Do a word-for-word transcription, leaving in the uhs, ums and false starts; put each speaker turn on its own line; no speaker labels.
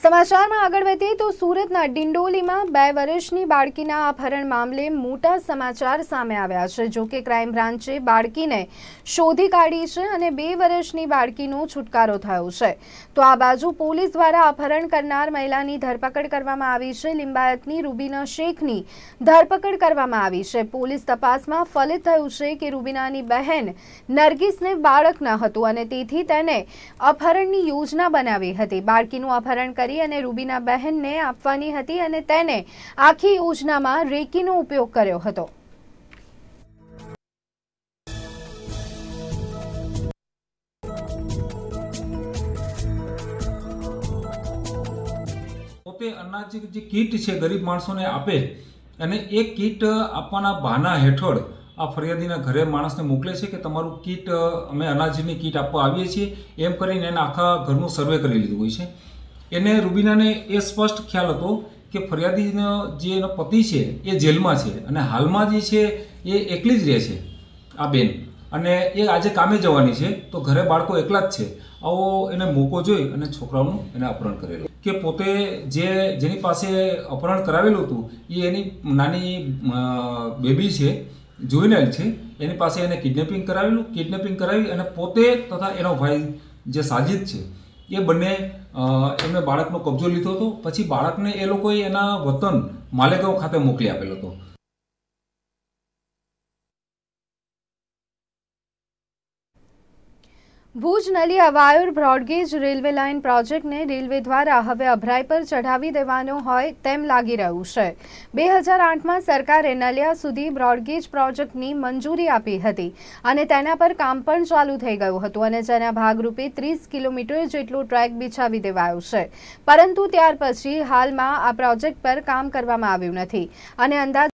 समाचार में आगळ वधीए तो सूरतना डिंडोली में बे वर्षनी बाळकीना अपहरण मामले मोटा समाचार सामे आव्या छे। जो कि क्राइम ब्रांचे बाळकीने शोधी काढी छे अने बे वर्षनी बाळकीनो छुटकारो थयो छे। तो आ बाजु पोलीस द्वारा अपहरण करनार महिलानी धरपकड़ करवामां आवी छे। लिंबायतनी रूबीना शेखनी धरपकड़ करवामां आवी छे। पोलीस तपासमां फलित थयुं छे के रूबीनानी बहेन नरगिसने बाळक न हतुं अने तेथी तेने अपहरणनी योजना बनावी हती। बाळकीनुं अपहरण કરી અને રૂબીના બહેનને આપવાની હતી અને તેને આખી યોજનામાં રેકીનો ઉપયોગ કર્યો હતો।
પોતે અનાજ જે કીટ છે ગરીબ માણસોને આપે અને એ કીટ આપવાના બહાના હેઠળ આ ફરિયાદીના ઘરે માણસને મોકલે છે કે તમારું કીટ અમે અનાજની કીટ આપવા આવીએ છીએ એમ કરીને એને આખા ઘરનું સર્વે કરી લીધું હોય છે। એને રૂબીનાને એ સ્પષ્ટ ખ્યાલ હતો કે ફરિયાદીનો જે એનો પતિ છે એ જેલમાં છે અને હાલમાં જે છે એ એકલી જ રહે છે આ બેન અને એ આજે કામે જવાની છે તો ઘરે બાળકો એકલા જ છે। આવો એને મોકો જોઈ અને છોકરાઓનું એને અપહરણ કરેલું કે પોતે જે જેની પાસે અપહરણ કરાવેલું હતું એ એની નાની બેબી છે જુવેનાઇલ છે એની પાસે એને કિડનેપિંગ કરાવેલું કિડનેપિંગ કરાવી અને પોતે તથા એનો ભાઈ જે સાજિદ છે એ બંને એમને બાળકનો કબજો લીધો હતો। પછી બાળકને એ લોકોએ એના વતન માલેગાંવ ખાતે મોકલી આપેલો હતો।
Bhuj Naliya Vayor broad gauge railway line project ने रेलवे द्वारा हवे अभराई पर चढ़ावी देवानो होय तेम लागी रह्युं छे। बे हज़ार आठ में सरकारे नलिया सुधी ब्रॉडगेज प्रोजेक्टनी मंजूरी आपी हती अने तेना पर काम पण चालू थई गयुं हतुं अने जेना भागरूपे तीस किलोमीटर जेटलो ट्रेक बिछावी देवायो छे। परंतु त्यार पछी हालमां आ प्रोजेक्ट पर काम करवामां आव्युं नथी अने अंदाज